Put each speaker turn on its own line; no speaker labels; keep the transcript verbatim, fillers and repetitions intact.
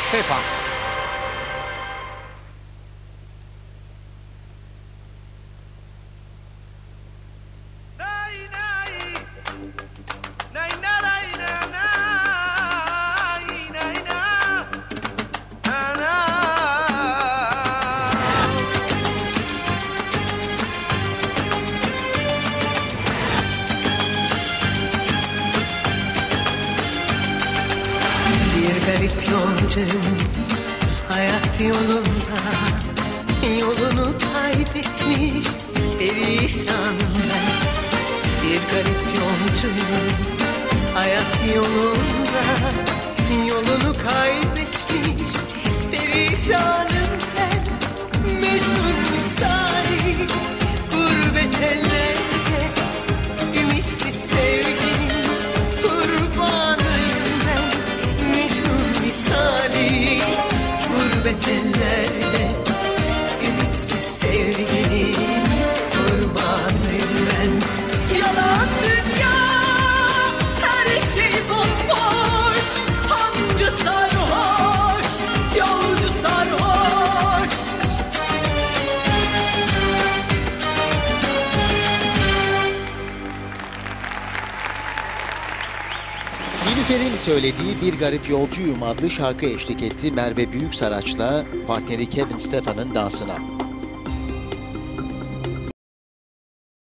Stefan.
Bir garip yolcu hayat yolunda yolunu kaybetmiş perişan ben. Bir garip yolcuyum hayat yolunda yolunu kaybetmiş perişanım ben. Mecnun misali gurbet ellerde ümitsiz sevginin kurbanıyım ben. Mecnun misali gurbet ellerde ümitsiz sevginin kurbanıyım ben. Yalan dünya, her şey bomboş, hancı sarhoş, yolcu sarhoş.
Nilüfer'in söylediği Bir Garip Yolcuyum adlı şarkı eşlik etti Merve Büyüksaraç'la partneri Kevin Stefan'ın dansına.